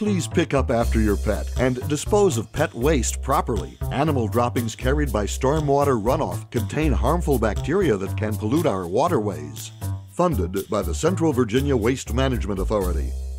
Please pick up after your pet and dispose of pet waste properly. Animal droppings carried by stormwater runoff contain harmful bacteria that can pollute our waterways. Funded by the Central Virginia Waste Management Authority.